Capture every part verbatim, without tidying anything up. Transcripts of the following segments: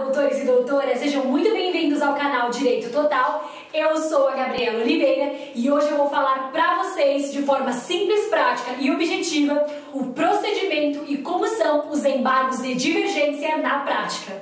doutores e doutoras, sejam muito bem-vindos ao canal Direito Total. Eu sou a Gabriela Oliveira e hoje eu vou falar para vocês, de forma simples, prática e objetiva, o procedimento e como são os embargos de divergência na prática.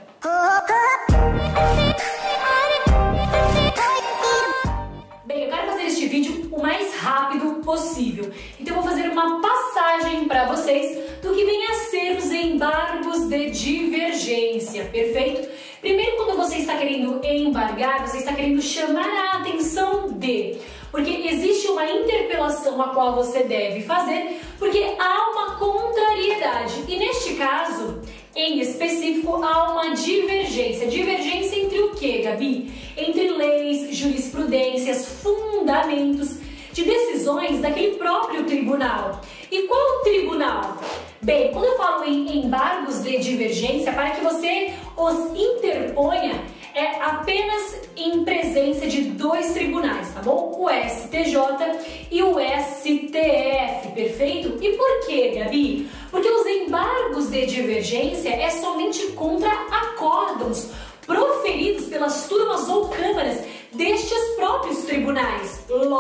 Bem, eu quero fazer este vídeo o mais rápido possível, então eu vou fazer uma passagem para vocês do que vem a ser os embargos de divergência, perfeito? Primeiro, quando você está querendo embargar, você está querendo chamar a atenção de, porque existe uma interpelação a qual você deve fazer, porque há uma contrariedade, e neste caso, em específico, há uma divergência. Divergência entre o que, Gabi? Entre leis, jurisprudências, fundamentos de decisões daquele próprio tribunal. E qual tribunal? Bem, quando eu falo em embargos de divergência, para que você os interponha, é apenas em presença de dois tribunais, tá bom? O S T J e o S T F, perfeito? E por quê, Gabi? Porque os embargos de divergência é somente contra acórdãos proferidos pelas turmas ou câmaras destes próprios tribunais.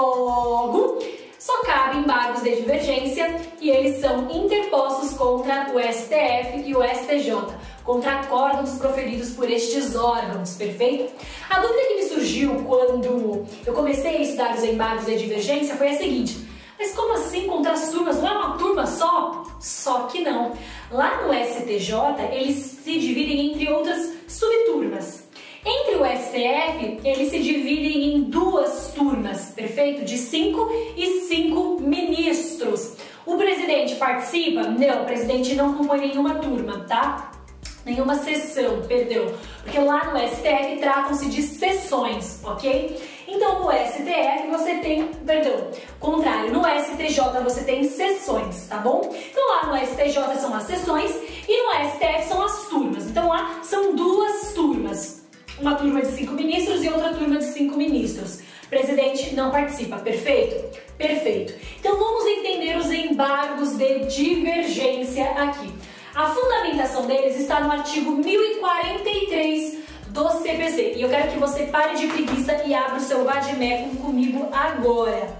Logo, só cabem embargos de divergência e eles são interpostos contra o S T F e o S T J, contra acórdãos proferidos por estes órgãos, perfeito? A dúvida que me surgiu quando eu comecei a estudar os embargos de divergência foi a seguinte: mas como assim contra as turmas? Não é uma turma só? Só que não. Lá no S T J, eles se dividem entre outras subturmas. Entre o S T F, eles se dividem em duas turmas, perfeito? De cinco e cinco ministros. O presidente participa? Não, o presidente não compõe nenhuma turma, tá? Nenhuma sessão, perdão. Porque lá no S T F tratam-se de sessões, ok? Então no S T F você tem, perdão, contrário, no S T J você tem sessões, tá bom? Então lá no S T J são as sessões e no S T F são as turmas. Então lá são duas turmas. Uma turma de cinco ministros e outra turma de cinco ministros. O presidente não participa, perfeito? Perfeito. Então vamos entender os embargos de divergência aqui. A fundamentação deles está no artigo mil e quarenta e três do C P C. E eu quero que você pare de preguiça e abra o seu vadimécum comigo agora.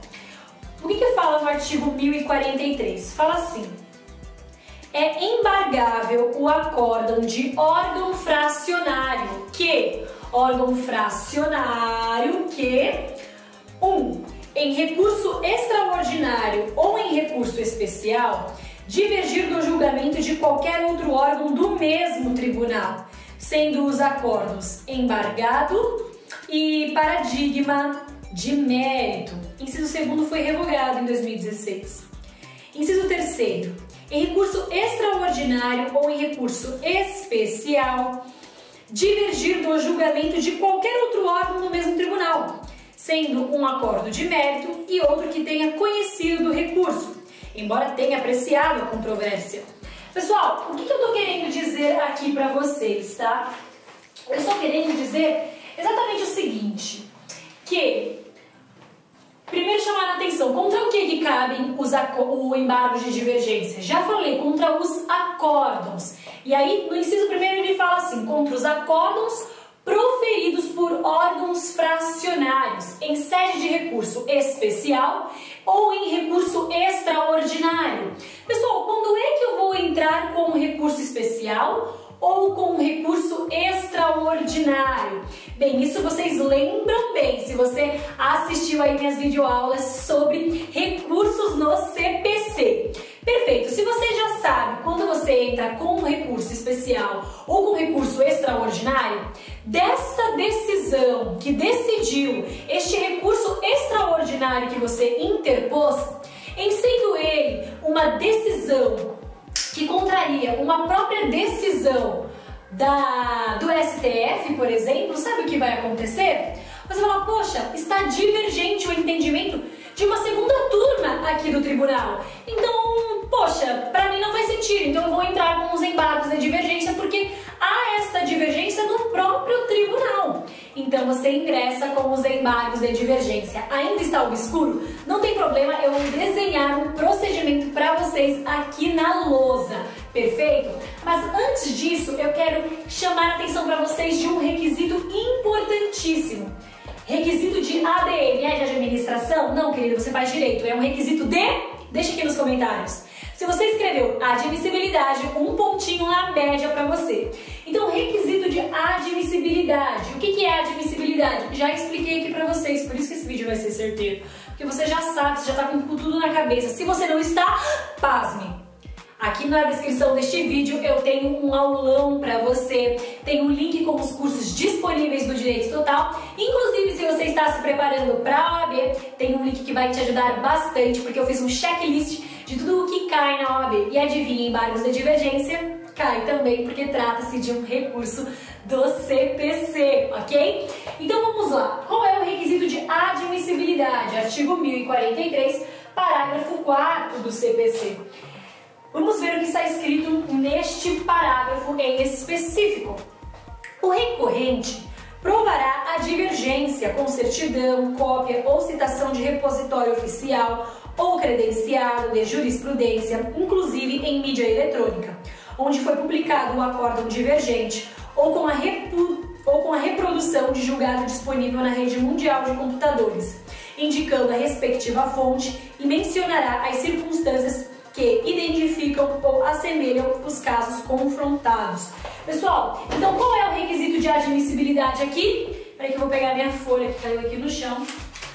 O que que fala no artigo mil e quarenta e três? Fala assim: é embargável o acórdão de órgão fracionário que, órgão fracionário que, um, em recurso extraordinário ou em recurso especial, divergir do julgamento de qualquer outro órgão do mesmo tribunal, sendo os acordos embargado e paradigma de mérito. Inciso segundo foi revogado em dois mil e dezesseis. Inciso terceiro, em recurso extraordinário ou em recurso especial, divergir do julgamento de qualquer outro órgão do mesmo tribunal, sendo um acordo de mérito e outro que tenha conhecido do recurso, embora tenha apreciado a controvérsia. Pessoal, o que eu estou querendo dizer aqui para vocês, tá? Eu estou querendo dizer exatamente o seguinte, que, primeiro chamar a atenção, contra o que que cabem os o embargo de divergência? Já falei, contra os acórdãos. E aí, no inciso primeiro, ele fala assim: contra os acórdãos proferidos por órgãos fracionários em sede de recurso especial ou em recurso extraordinário. Pessoal, quando é que eu vou entrar com recurso especial ou com recurso extraordinário? Bem, isso vocês lembram bem, se você assistiu aí minhas videoaulas sobre recursos no C P C. Perfeito, se você já sabe quando você entra com recurso especial ou com recurso extraordinário, dessa decisão que decidiu este recurso extraordinário que você interpôs, em sendo ele uma decisão que contraria uma própria decisão da, do S T F, por exemplo, sabe o que vai acontecer? Você vai falar: poxa, está divergente o entendimento de uma segunda turma aqui do tribunal. Então, poxa, para mim não faz sentido, então eu vou entrar com os embargos de divergência porque há esta divergência no próprio tribunal. Então você ingressa com os embargos de divergência. Ainda está obscuro? Não tem problema, eu vou desenhar um procedimento para vocês aqui na lousa. Perfeito? Mas antes disso, eu quero chamar a atenção para vocês de um requisito importantíssimo. Requisito de A D M, é de administração? Não, querido, você faz direito. É um requisito de... Deixa aqui nos comentários. Se você escreveu admissibilidade, um pontinho na média para você. Então, requisito de admissibilidade. O que é admissibilidade? Já expliquei aqui para vocês, por isso que esse vídeo vai ser certeiro. Porque você já sabe, você já está com tudo na cabeça. Se você não está, pasme. Aqui na descrição deste vídeo eu tenho um aulão para você, tem um link com os cursos disponíveis do Direito Total. Inclusive, se você está se preparando para a O A B, tem um link que vai te ajudar bastante, porque eu fiz um checklist de tudo o que cai na O A B. E adivinha, embargos de divergência cai também, porque trata-se de um recurso do C P C, ok? Então vamos lá. Qual é o requisito de admissibilidade? Artigo mil e quarenta e três, parágrafo quarto do C P C. Vamos ver o que está escrito neste parágrafo em específico. O recorrente provará a divergência com certidão, cópia ou citação de repositório oficial ou credenciado de jurisprudência, inclusive em mídia eletrônica, onde foi publicado o acórdão divergente, ou com a, repu... ou com a reprodução de julgado disponível na rede mundial de computadores, indicando a respectiva fonte e mencionará as circunstâncias que identificam ou assemelham os casos confrontados. Pessoal, então qual é o requisito de admissibilidade aqui? Peraí que eu vou pegar minha folha que caiu aqui no chão.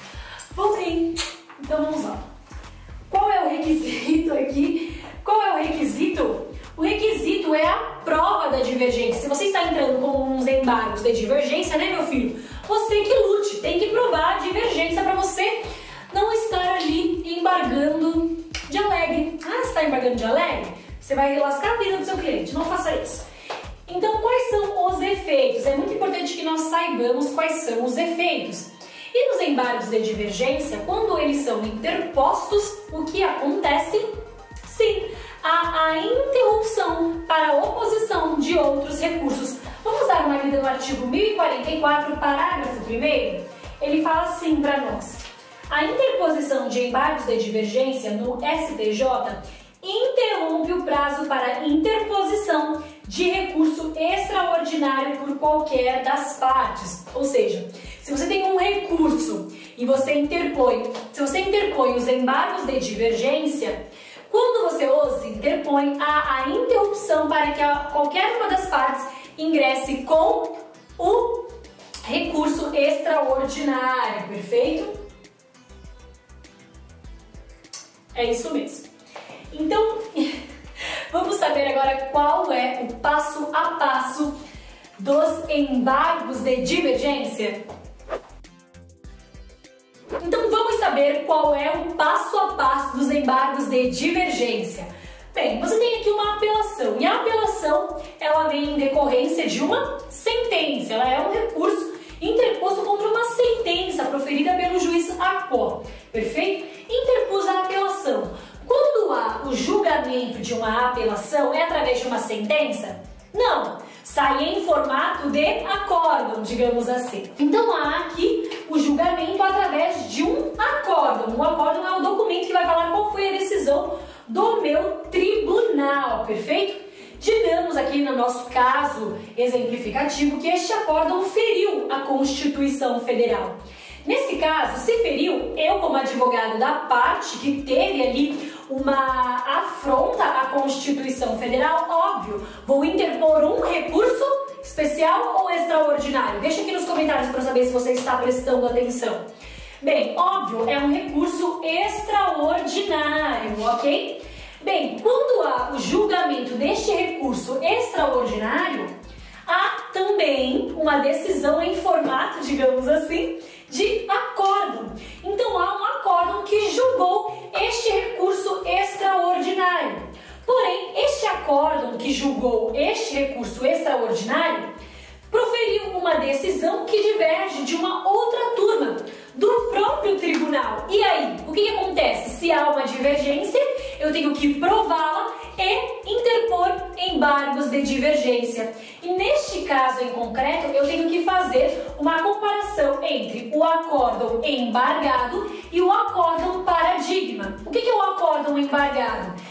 Voltei. Então vamos lá. Qual é o requisito aqui? Qual é o requisito? O requisito é a prova da divergência. Se você está entrando com uns embargos de divergência, né, meu filho? Você que lute, tem que provar a divergência para você não estar ali embargando de alegre. Ah, você está embargando de alegre? Você vai lascar a vida do seu cliente, não faça isso. Então, quais são os efeitos? É muito importante que nós saibamos quais são os efeitos. E nos embargos de divergência, quando eles são interpostos, o que acontece? Sim, há a interrupção para a oposição de outros recursos. Vamos dar uma lida no artigo mil e quarenta e quatro, parágrafo primeiro? Ele fala assim para nós. A interposição de embargos de divergência no S T J interrompe o prazo para interposição de recurso extraordinário por qualquer das partes. Ou seja, se você tem um recurso e você interpõe, se você interpõe os embargos de divergência, quando você os interpõe, há a interrupção para que a, qualquer uma das partes ingresse com o recurso extraordinário, perfeito? É isso mesmo. Então, vamos saber agora qual é o passo a passo dos embargos de divergência? Então, vamos saber qual é o passo a passo dos embargos de divergência. Bem, você tem aqui uma apelação, e a apelação, ela vem em decorrência de uma sentença, ela é um recurso interposto contra uma sentença proferida pelo juiz A C O, perfeito? Interpus a apelação. Quando há o julgamento de uma apelação, é através de uma sentença? Não, sai em formato de acórdão, digamos assim. Então há aqui o julgamento através de um acórdão. O acórdão é o documento que vai falar qual foi a decisão do meu tribunal, perfeito? Digamos aqui no nosso caso exemplificativo que este acórdão feriu a Constituição Federal. Nesse caso, se feriu, eu como advogado da parte que teve ali uma afronta à Constituição Federal, óbvio, vou interpor um recurso especial ou extraordinário? Deixa aqui nos comentários para saber se você está prestando atenção. Bem, óbvio, é um recurso extraordinário, ok? Bem, quando há o julgamento deste recurso extraordinário, há também uma decisão em formato, digamos assim, de acórdão. Então há um acórdão que julgou este recurso extraordinário. Porém, este acórdão que julgou este recurso extraordinário proferiu uma decisão que diverge de uma outra turma do próprio tribunal. E aí, o que, que acontece? Se há uma divergência, eu tenho que prová-la e interpor embargos de divergência. E neste caso em concreto, eu tenho que fazer uma comparação entre o acórdão embargado e o acórdão paradigma. O que, que é o acórdão embargado?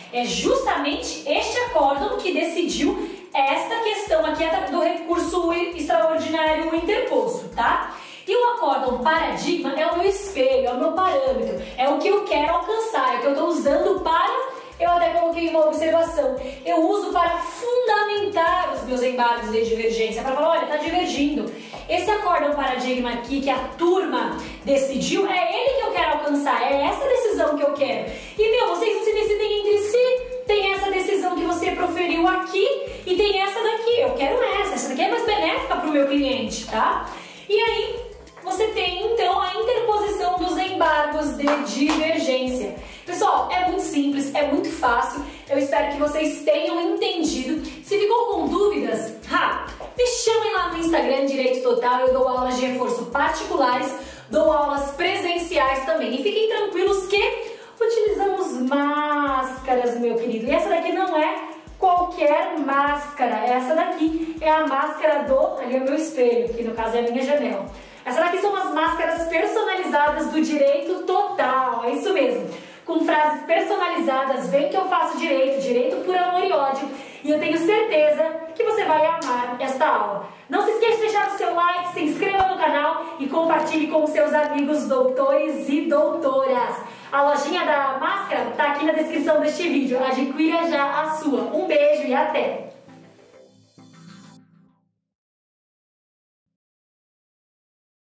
É justamente este acórdão que decidiu esta questão aqui do recurso extraordinário interposto, tá? E o acórdão paradigma é o meu espelho, é o meu parâmetro, é o que eu quero alcançar, é o que eu estou usando para... Eu até coloquei uma observação, eu uso para fundamentar os meus embargos de divergência, para falar, olha, está divergindo. Esse acórdão paradigma aqui, que a turma decidiu, é ele que eu quero alcançar, é essa decisão que eu quero. E, meu, vocês não se decidem entre si, tem essa decisão que você proferiu aqui e tem essa daqui, eu quero essa, essa daqui é mais benéfica para o meu cliente, tá? E aí, você tem, então, a interposição dos embargos de divergência. Pessoal, é muito simples, é muito fácil, eu espero que vocês tenham entendido. Se ficou com dúvidas, ha, me chamem lá no Instagram Direito Total, eu dou aulas de reforço particulares, dou aulas presenciais também. E fiquem tranquilos que utilizamos máscaras, meu querido, e essa daqui não é qualquer máscara, essa daqui é a máscara do, ali é o meu espelho, que no caso é a minha janela. Essa daqui são as máscaras personalizadas do Direito Total, é isso mesmo. Com frases personalizadas, vem que eu faço direito, direito por amor e ódio. E eu tenho certeza que você vai amar esta aula. Não se esqueça de deixar o seu like, se inscreva no canal e compartilhe com os seus amigos doutores e doutoras. A lojinha da máscara está aqui na descrição deste vídeo. Adquira já a sua. Um beijo e até!